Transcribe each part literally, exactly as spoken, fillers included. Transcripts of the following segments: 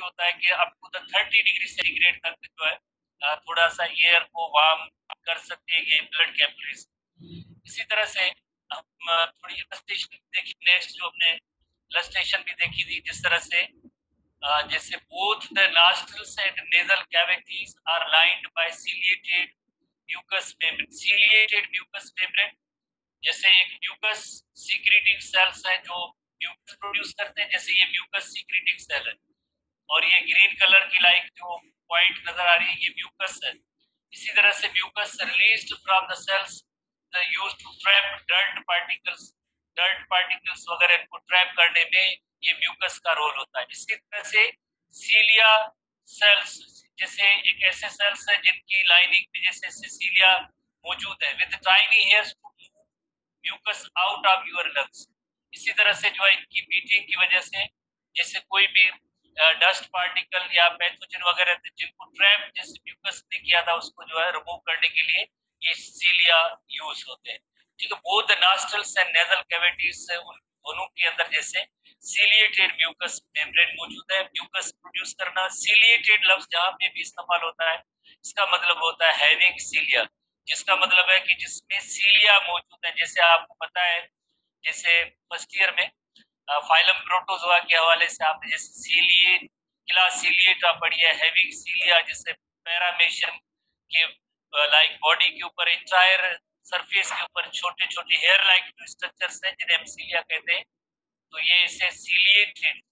होता है कि up to the thirty degree centigrade तक जो है अ, थोड़ा सा एयर को वार्म कर सकते हैं ये ब्लड कैपिलरीज। इसी तरह से हम अ, थोड़ी इलस्ट्रेशन देखी, नेक्स्ट जो हमने इलस्ट्रेशन भी देखी थी, जिस तरह से अ, जैसे both the nostrils and nasal cavities are lined by ciliated mucus membrane. Ciliated mucus membrane, जैसे एक म्यूकस सीक्रेटिंग सेल्स है जो म्यूकस प्रोड्यूस करते हैं, जैसे ये म्यूकस सीक्रेटिंग सेल है और ये ग्रीन कलर की लाइक जो पॉइंट नजर आ रही है ये म्यूकस है। इसी तरह से mucus released from the cells used to trap dirt particles, dirt particles वगैरह को ट्रैप करने में ये म्यूकस का रोल होता है। इसी तरह से सीलिया सेल्स, जैसे एक ऐसे सेल्स है जिनकी लाइनिंग में जैसे सीलिया मौजूद है with tiny hairs to mucus out of your lungs. इसी तरह से जो है इनकी बीटिंग की वजह से जैसे कोई भी डस्ट पार्टिकल या पैथोजन वगैरह थे जिनको ट्रैप जैसे म्यूकस ने किया था उसको जो है रिमूव करने के लिए ये सीलिया यूज होते हैं। ठीक है, both the nostrils and nasal cavities उन दोनों के अंदर जैसे सीलिएटेड म्यूकस मेम्ब्रेन मौजूद है। म्यूकस प्रोड्यूस करना, सीलिएटेड लफ्ज जहाँ पे भी इस्तेमाल होता है इसका मतलब होता है हैविंग सीलिया, जिसका मतलब है कि जिसमें सीलिया मौजूद है। जैसे आपको पता है जैसे फर्स्ट ईयर में फाइलम प्रोटोजोआ के हवाले से आपने जैसे सीलिएट, क्लास सीलिएट पढ़ी है, हैविंग सीलिया जैसे पैरामेशन के लाइक बॉडी के ऊपर एंटायर सरफेस के ऊपर छोटे छोटे हेयर लाइक जो स्ट्रक्चर्स हैं जिन्हें हम सीलिया कहते हैं, तो ये इसे सीलिएटेड।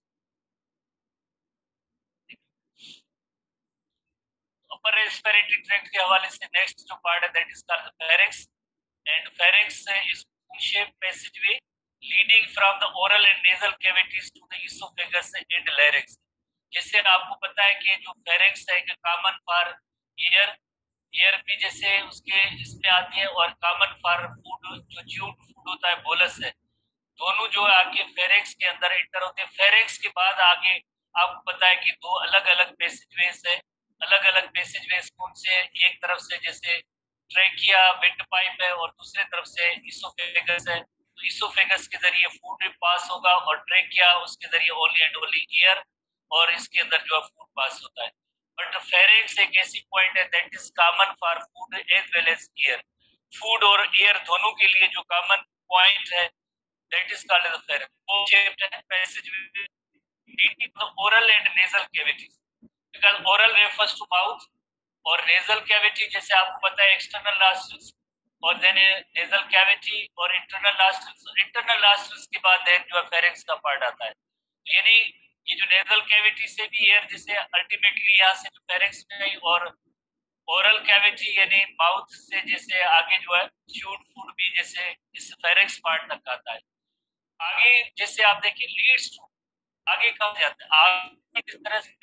अपर रेस्पिरेटरी ट्रैक्ट के हवाले से नेक्स्ट जो पार्ट है that is called pharynx, and pharynx is shape passageway leading from the oral and nasal cavities to the oesophagus and larynx. जिससे आपको पता है कि जो फेरिंक्स है कि कॉमन फॉर एयर, एयर भी जैसे उसके इसमें आती है, और कॉमन फॉर फूड जो च्यूड फूड होता है बोलस है, दोनों जो आगे फेरिंक्स के अंदर इंटर होते हैं। फेरिंक्स के बाद आगे आपको पता है कि दो अलग अलग पैसेजवेज है, अलग अलग पैसेजवेज कौन से, एक तरफ से जैसे ट्रैकिया विंड पाइप है और दूसरी तरफ से इसोफेगस है। तो इसोफेगस के जरिए फूड पास होगा और ट्रैकिया उसके जरिए ओनली एंड ओनली एयर, और इसके अंदर जो है फूड पास होता है। बट फेरिंक्स एक ऐसी पॉइंट है that is common for food as well as air. Food और एयर दोनों के लिए जो कॉमन पॉइंट है that is called as pharynx. वो शेप है passageway leading to oral and nasal cavities, because oral refers to mouth और nasal cavity जैसे आपको पता है एक्सटर्नल नॉस्ट्रल्स, और देन nasal cavity और इंटरनल नॉस्ट्रल्स। इंटरनल नॉस्ट्रल्स के बाद देन जो फेरिंक्स का पार्ट आता है, यानी ये जो nasal cavity से भी एयर जैसे अल्टीमेटली यहाँ से जो फेरिंक्स में आई, और ओरल कैविटी यानी माउथ से जैसे आगे जो है च्यूड फूड भी जैसे इस फेरिंक्स पार्ट तक आता है। आगे जैसे आप देखिए लीड्स टू, आगे कब जाता है आगे किस तरह से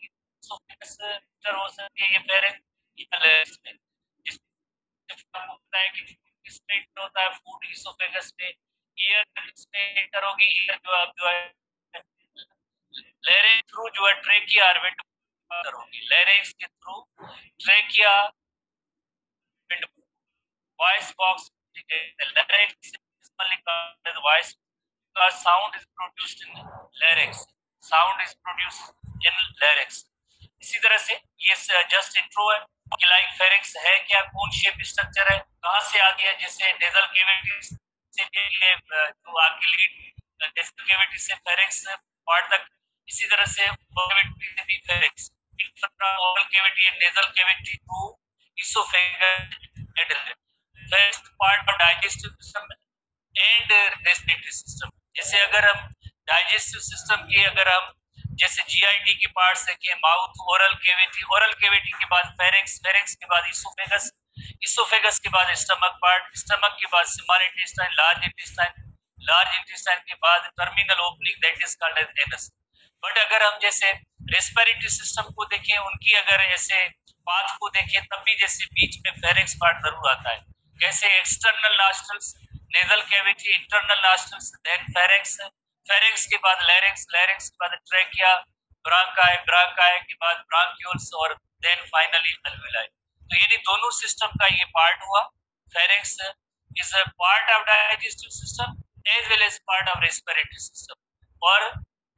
हो सकती है ये फेरिंक्स में, आपको पता है कि इसमें इंटर होता है फूड इसोफेगस में, एयर इसमें इंटर होगी, एयर जो आप जो है लैरिंक्स थ्रू जो है ट्रेकिया और विंड होगी, लैरिंक्स के through trachea wind voice box, larynx voice का sound is produced in larynx, sound is produced in larynx. इसी तरह से ये जस्ट इंट्रो है कि लाइक फेरिंक्स है क्या, कौन शेप स्ट्रक्चर है, कहां से आ गया, जैसे नेजल कैविटी से ये जो आगे लीड नेजल कैविटी से फेरिंक्स पार्ट तक, इसी तरह से कैविटी से भी pharynx, oral cavity and nasal cavity to oesophagus and first part of digestive system and respiratory system. जैसे अगर हम डाइजेस्टिव सिस्टम की अगर हम जैसे जीआईटी के पार्ट्स देखें, mouth, oral cavity, oral cavity के बाद फेरिंक्स, फेरिंक्स के बाद इसोफेगस, इसोफेगस के बाद स्टमक पार्ट, स्टमक के बाद small intestine, large intestine, large intestine के बाद terminal opening that is called as anus. But अगर हम जैसे रेस्पिरेटरी सिस्टम को देखें, उनकी अगर ऐसे पाथ को देखें, तब भी जैसे बीच में फेरिंक्स पार्ट जरूर आता है। कैसे external nostrils, nasal cavity, internal nostrils, then pharynx, pharynx के बाद लैरिंक्स, लैरिंक्स के बाद ट्रैकिया, ब्रांकाई, ब्रांकाई के बाद ब्रांक्यूल्स और देन फाइनली अल्वेलाई। तो यानी दोनों सिस्टम का ये पार्ट हुआ। Pharynx is a part of digestive system as well as part of respiratory system, और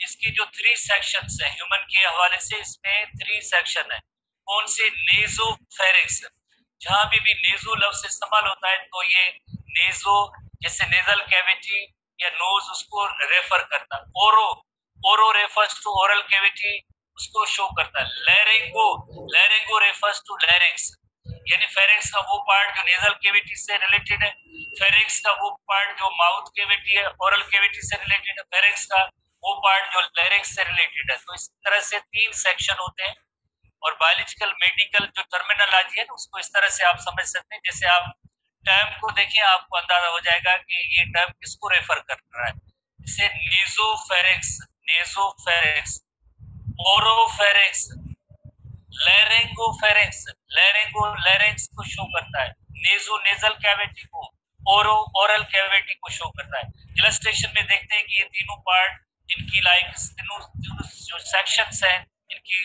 इसकी जो थ्री सेक्शंस है ह्यूमन के हवाले से, इसमें थ्री सेक्शन है। कौन से? नेजोफेरिंक्स। जहां भी भी नेजो लफ्ज इस्तेमाल होता है तो ये नेजो जैसे नेजल कैविटी या नोज उसको रेफर करता है। Oro, oro refers to oral cavity, उसको शो करता है। Laryngo, laryngo refers to larynx, यानी फेरिंक्स का वो पार्ट जो नेजल कैविटी से रिलेटेड है। फेरिंक्स का वो पार्ट जो माउथ कैविटी है, ओरल कैविटी से रिलेटेड है। फेरिंक्स का वो पार्ट जो लैरिंक्स से रिलेटेड है। तो इस तरह से तीन सेक्शन होते हैं। और बायोलॉजिकल मेडिकल जो टर्मिनोलॉजी है उसको इस तरह से आप समझ सकते हैं, जैसे आप टर्म को देखें आपको अंदाजा हो जाएगा कि ये टर्म किसको रेफर कर रहा है। जैसे नेजोफेरिंक्स, नेजोफेरिंक्स, ओरोफेरिंक्स, लैरिंगोफेरिंक्स, लैरिंगो लैरिंग्स को शो करता है। नेजो नेजल कैविटी को, ओरो ओरल कैविटी को शो करता है। इलस्ट्रेशन में देखते हैं कि ये तीनों पार्ट इनकी लाइक तीनों जो सेक्शंस हैं इनकी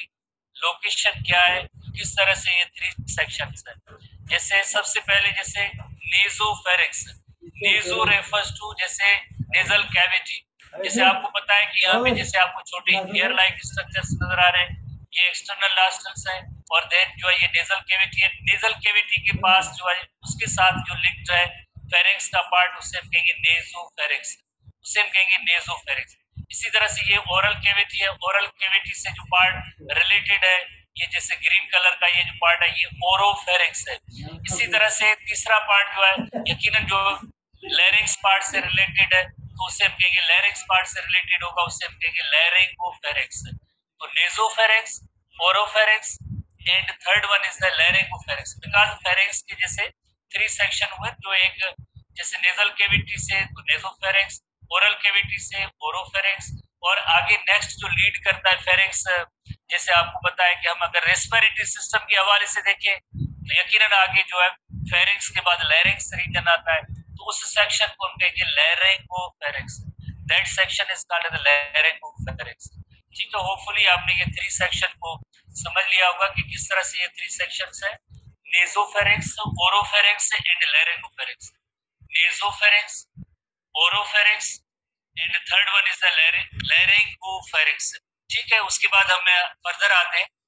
लोकेशन क्या है, किस तरह से ये थ्री सेक्शंस है। जैसे सबसे पहले जैसे नेजोफेरिंक्स, नेजो रेफर्स टू जैसे नेजल कैविटी। जैसे आपको पता है कि यहाँ पे जैसे आपको छोटे हेयर लाइक स्ट्रक्चर्स नजर आ रहे हैं, ये एक्सटर्नल नॉस्ट्रल्स है। और देन जो है ये नेजल कैविटी है। नेजल कैविटी के पास जो है उसके साथ जो लिंक्ड है फेरिंक्स का पार्ट, उसे हम कहेंगे नेजोफेरिंक्स, उसे हम कहेंगे नेजोफेरिंक्स। इसी तरह से ये ओरल कैविटी है, ओरल कैविटी से जो पार्ट रिलेटेड है ये जैसे ग्रीन कलर का ये जो पार्ट है ये ओरोफेरिंक्स है। इसी तरह से तीसरा पार्ट जो है यकीनन जो लैरिंक्स पार्ट से रिलेटेड है तो उसे हम कहेंगे लैरिंक्स पार्ट से रिलेटेड होगा, उसे हम कहेंगे लैरिंगोफेरिंक्स। तो nasopharynx, oropharynx and third one is the laryngopharynx. Because pharynx के जैसे थ्री सेक्शन हुए, जो एक जैसे नेजल कैविटी से तो नेजोफेरिंक्स, ओरल कैविटी से ओरोफेरिंक्स, और आगे नेक्स्ट जो लीड करता है फेरिंक्स, जैसे आपको पता है कि हम अगर रेस्पिरेटरी सिस्टम के हवाले से देखें तो यकीनन आगे जो है फेरिंक्स के बाद लैरिंक्स रीजन आता है, तो उस सेक्शन को हम कहेंगे laryngopharynx. That section is called the laryngopharynx. ठीक है, होपफुली आपने ये थ्री सेक्शन को समझ लिया होगा कि किस तरह से ये थ्री सेक्शंस है, nasopharynx, oropharynx and laryngopharynx. Nasopharynx, oropharynx and third one is the laryngopharynx. ठीक है, उसके बाद हम फर्दर आते हैं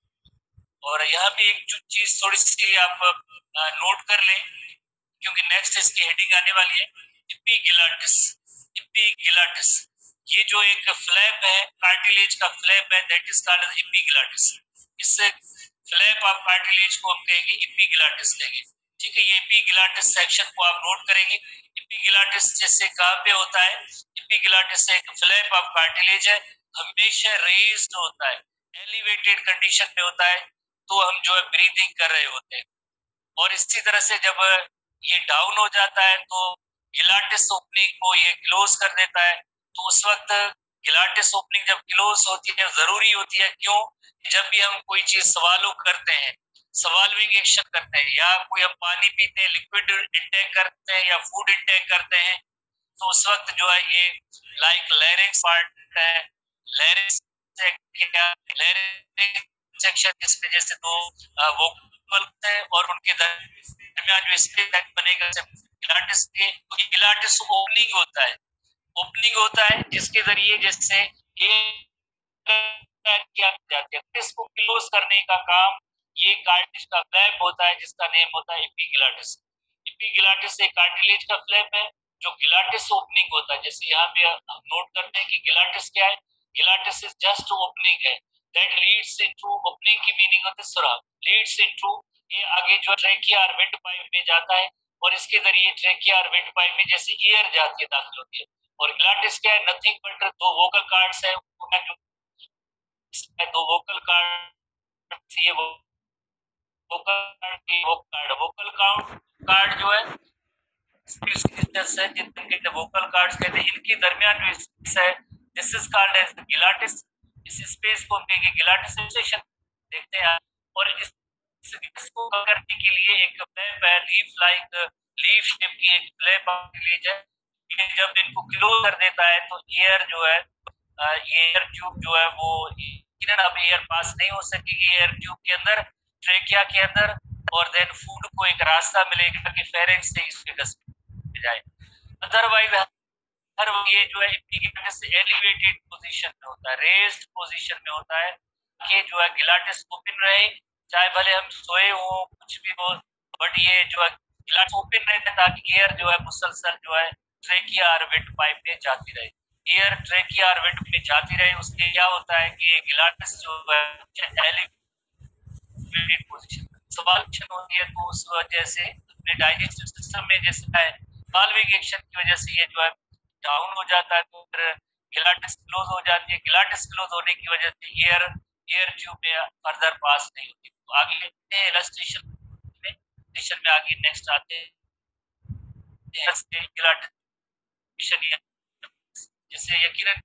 और यहाँ पे एक चीज थोड़ी सी आप नोट कर लें क्योंकि नेक्स्ट इसकी हेडिंग आने वाली है, एपिग्लॉटिस। एपिग्लॉटिस ये जो एक फ्लैप है, कार्टिलेज का फ्लैप है, दैट इज कॉल्ड एपिग्लॉटिस। इस फ्लैप ऑफ कार्टिलेज को हम कहेंगे एपिग्लॉटिस कहेंगे। ठीक है, ये एपिग्लॉटिस सेक्शन को आप नोट करेंगे। एपिग्लॉटिस जैसे कहाँ पे होता है, एपिग्लॉटिस एक फ्लैप ऑफ कार्टिलेज है, हमेशा रेज्ड होता है, एलिवेटेड कंडीशन में होता है, तो हम जो है ब्रीदिंग कर रहे होते हैं। और इसी तरह से जब ये डाउन हो जाता है तो ग्लॉटिस ओपनिंग को ये क्लोज कर देता है। तो उस वक्त ग्लॉटिस ओपनिंग जब क्लोज होती है जरूरी होती है, क्यों? जब भी हम कोई चीज सवालो करते हैं, सवाल्विंग एक्शन करते हैं, या कोई हम पानी पीते हैं, लिक्विड इंटेक करते हैं या फूड इंटेक करते हैं, तो उस वक्त जो है ये लाइक लैरिंक्स पार्ट है, लैरिंक्स लैरिंक्स सेक्शन जिसमें जैसे दो वोकल है और उनके दरमियान जो स्पेस बनेगा ग्लॉटिस के, तो ग्लॉटिस ओपनिंग होता है, ओपनिंग होता है जिसके जरिए जैसे क्या जाते हैं, इसको क्लोज करने का काम ये कार्टिलेज का फ्लैप होता है जिसका नेम होता है एपिग्लॉटिस। एपिग्लॉटिस एक कार्टिलेज का फ्लैप है जो ग्लॉटिस ओपनिंग होता है। जैसे यहाँ पे हम नोट करते हैं कि ग्लॉटिस क्या है, ग्लॉटिस इज जस्ट ओपनिंग है, दैट लीड्स इनटू, ओपनिंग की मीनिंग होती है सुराख, लीड्स इनटू, ये आगे जो ट्रेकिया और विंड पाइप में जाता है और इसके जरिए ट्रेकिया और विंड पाइप में जैसे एयर जाती है, दाखिल होती है। और ग्लॉटिस क्या है, नथिंग बट दो वोकल कार्ड्स है, दो वोकल कार्ड, ये vocal cord, vocal count cord जो है डिस्टेंस है जितने वोकल कार्ड्स कहते हैं, इनके दरमियान जो स्पेस है this is called as glottis. इस स्पेस को हम कहेंगे ग्लॉटिसेशन। देखते हैं और इस इसको करने के लिए एक फ्लैप है, लीफ लाइक लीफ शेप की एक फ्लैप रिलीज है, ये जब इनको क्लोज कर देता है तो एयर जो है, ये एयर ट्यूब जो है वो अब एयर पास नहीं हो सकेगी एयर ट्यूब के अंदर, ट्रेकिया के अंदर, और देन फूड को एक रास्ता मिलेगा कि फेरिंक्स से इसके गस में जाए। अदरवाइज हर ये जो है एपिग्लाटिस एलिवेटेड पोजीशन में होता है, रेस्ड पोजीशन में होता है कि जो है गिलाटिस ओपन रहे, चाहे भले हम सोए हो कुछ भी हो, बट ये जो है गिलाटिस ओपन रहे ताकि एयर जो है मुसलसल जो है ट्रेकिया और वेंट पाइप में जाती रहे। एयर ट्रेकिया और वेंट में जाती रहे, उससे क्या होता है कि गिलाटिस जो है एलिवेटेड पोजीशन सवाल होती है, तो उस वजह से अपने डाइजेस्टिव सिस्टम में जैसे है बाल्विक एक्शन की वजह से ये जो है डाउन हो जाता है, तो फिर गिलाटिस क्लोज हो जाती है। गिलाटिस क्लोज होने की वजह से एयर एयर ट्यूब में फर्दर पास नहीं होती। तो आगे लेते हैं इलस्ट्रेशन में, इलस्ट्रेशन में आगे नेक्स्ट आते हैं गिलाटिस, जैसे यकीनन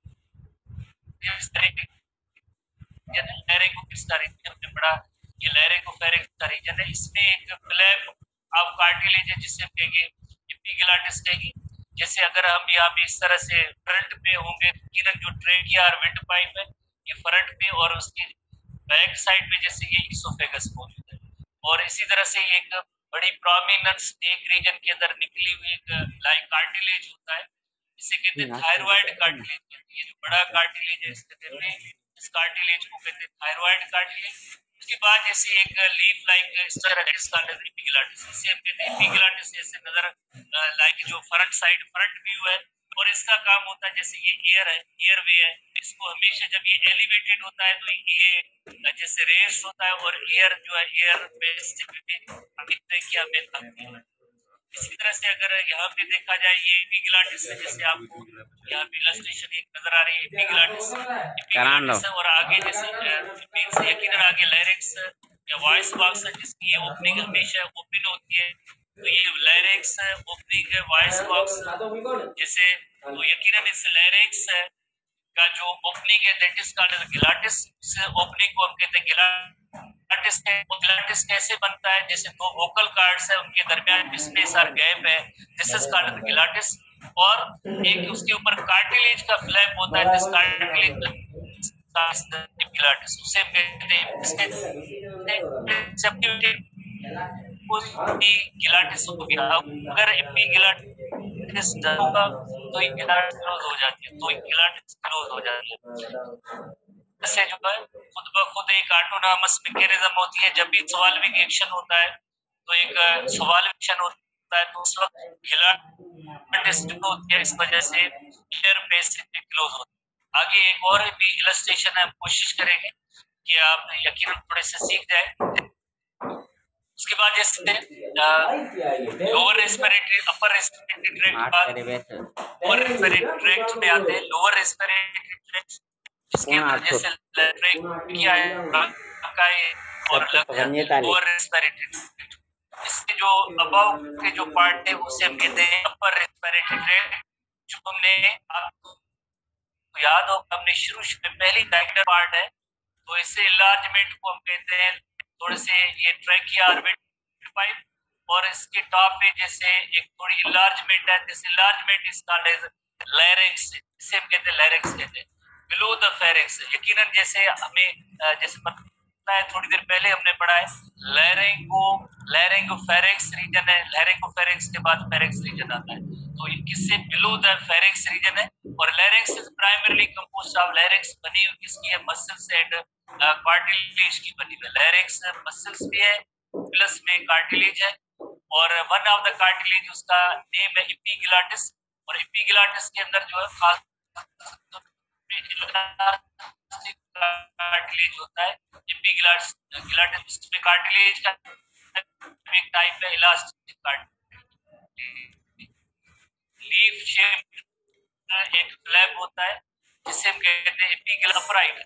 लैरिंगोफेरिंक्स का रीजन हमने पढ़ा, ये लैरिंगोफेरिंक्स का रीजन है, इसमें एक फ्लैप ऑफ कार्टिलेज है जिसे कहेंगे एपिग्लाटिस कहेंगे। जैसे अगर हम यहाँ पे इस तरह से फ्रंट पे होंगे, यकीनन जो ट्रेकिया और विंड पाइप है ये फ्रंट पे, और उसके बैक साइड पे जैसे ये इसोफेगस मौजूद है, और इसी तरह से एक बड़ी प्रोमिनेंस एक रीजन के अंदर निकली हुई एक लाइक कार्टिलेज होता है, इसे कहते हैं थायराइड कार्टिलेज। ये जो बड़ा कार्टिलेज है इसके कहते हैं, इस कार्टिलेज को कहते हैं थायराइड कार्टिलेज। उसके बाद जैसे एक लीफ लाइक स्ट्रक्चर का एपिग्लाटिस, इसे हम कहते हैं एपिग्लाटिस, जैसे नजर लाइक जो फ्रंट साइड फ्रंट व्यू है, और इसका काम होता है जैसे ये एयर है, एयर वे है, इसको हमेशा जब ये एलिवेटेड होता है तो ये जैसे रेस होता है, और एयर जो है एयर में। इसी तरह से अगर यहाँ पे देखा जाए ये एपिग्लाटिस है, जैसे आपको यहाँ पे इलस्ट्रेशन एक नजर आ रही है एपिग्लाटिस एपिग्लाटिस, और आगे जैसे यकीनन आगे लैरिंक्स या वॉइस बॉक्स है जिसकी ये ओपनिंग हमेशा ओपन होती है, तो ये लैरिंक्स ओपनिंग है वॉइस बॉक्स जैसे, तो यकीनन इस लैरिंक्स का जो ओपनिंग है दैट इज कॉल्ड गिलाटिस, इस ओपनिंग को हम कहते हैं गिलाटिस। गिलाटिस कैसे बनता है, जैसे दो वोकल कार्ड्स है उनके दरमियान स्पेस और गैप है, दिस इज कॉल्ड गिलाटिस, और एक उसके ऊपर कार्टिलेज का फ्लैप होता है, दिस कार्टिलेज गिलाटिस, उसे कहते हैं इसके गिलाटिस हो गया। अगर एपिग्लाटिस होगा तो गिलाटिस क्लोज हो जाती है, तो गिलाटिस क्लोज हो जाती है। से जो है खुद ब खुद एक ऑटोनॉमस मैकेनिज्म होती है, जब भी स्वाल्विंग एक्शन होता है तो एक स्वाल्विंग एक्शन होता है तो उस वक्त गिलाटिस जो होती है इस वजह से एयर पैसेज क्लोज होता है। आगे एक और भी इलस्ट्रेशन हम कोशिश करेंगे कि आप यकीनन थोड़े से सीख जाए। उसके बाद जैसे lower respiratory upper respiratory tract बाद लोअर रेस्पिरेटरी ट्रैक्ट में आते हैं लोअर रेस्पिरेटरी ट्रैक्ट, इसके अंदर जैसे ट्रैकिया है का है और लोअर रेस्पिरेटरी, इसके जो अबव के जो पार्ट है उसे हम कहते हैं अपर रेस्पिरेटरी ट्रैक्ट। जो हमने आपको याद हो हमने शुरू में पहली डायग्नल पार्ट है, तो इससे इलार्जमेंट को हम कहते हैं थोड़े से ये ट्रैकिया और विंड पाइप, और इसके टॉप पे जैसे एक थोड़ी इलार्जमेंट है, this enlargement is called as larynx, इसे हम कहते हैं लैरिंक्स कहते हैं बिलो द फेरिंक्स। यकीनन जैसे हमें जैसे पता है थोड़ी देर पहले हमने पढ़ा है लैरिंगो लैरिंगोफेरिंक्स रीजन है, लैरिंगोफेरिंक्स के बाद फेरिंक्स रीजन आता है, तो किससे बिलो द फेरिंक्स रीजन है। और larynx is primarily composed of larynx बनी हुई इसकी है मसल्स एंड कार्टिलेज की बनी हुई। लैरिंक्स मसल्स भी है प्लस में कार्टिलेज है, और वन ऑफ द कार्टिलेज उसका नेम है एपिग्लाटिस, और एपिग्लाटिस के अंदर जो है खास कार्टिलेज होता है एपिग्लाटिस गिलाटिस में कार्टिलेज का एक टाइप है इलास्टिक कार्टिलेज। लीफ शेप एक फ्लैप होता है जिसे हम कहते हैं एपिग्लाटिस अपराइट।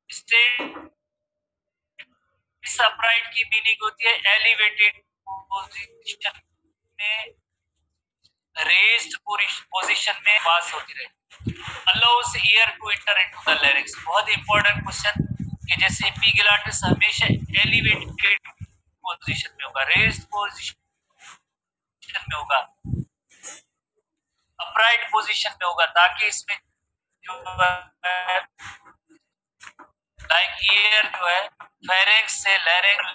इस अपराइट की मीनिंग होती है एलिवेटेड पोजीशन में, रेज्ड पोजीशन में पास होती रहे, allows air to enter into the larynx। बहुत इंपॉर्टेंट क्वेश्चन कि जैसे एपिग्लाटिस हमेशा एलिवेटेड पोजीशन में होगा, रेज्ड पोजीशन में होगा, अपराइट पोजीशन में होगा, ताकि इसमें जो लाइक एयर जो है फेरिंक्स से larynx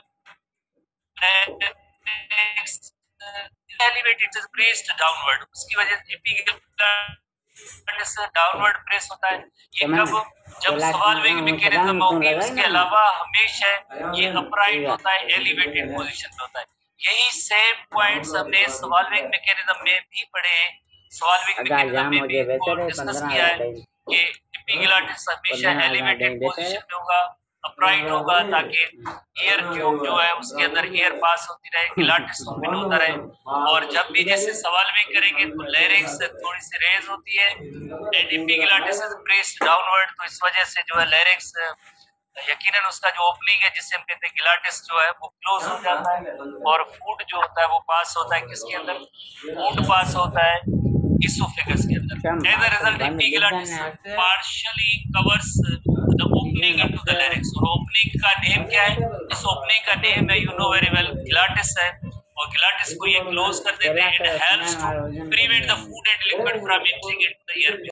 elevated is placed downward, उसकी वजह से एपिग्लाटिस डाउनवर्ड प्रेस होता है, ये कब, जब स्वाल्विंग मैकेनिज्म होगी, उसके अलावा हमेशा ये अपराइट होता है, एलिवेटेड पोजीशन में होता है। यही सेम पॉइंट्स हमने स्वाल्विंग मैकेनिज्म में भी पढ़े हैं, स्वाल्विंग मैकेनिज्म में भी डिस्कस किया है कि एपिग्लॉटिस हमेशा एलिवेटेड पोजीशन में होगा, अपराइट होगा, ताकि एयर ट्यूब जो है उसके अंदर एयर पास होती रहे, ग्लाटिस ओपन होता रहे। और जब भी जैसे स्वाल्विंग करेंगे तो लैरिंक्स थोड़ी सी रेज होती है, and epiglottis is pressed downward, तो इस वजह से जो है लैरिंक्स यकीनन उसका जो ओपनिंग है जिससे हम कहते हैं ग्लाटिस जो है वो क्लोज हो जाता है, और फूड जो होता है वो पास होता है किसके अंदर, फूड पास होता है इसोफेगस के अंदर। As a result epiglottis partially covers the opening into the larynx. और ओपनिंग का नेम क्या है, इस ओपनिंग का नेम है, you know very well, glottis है, और ग्लाटिस को ये क्लोज कर देते हैं, it helps to prevent the food and liquid from entering into the air.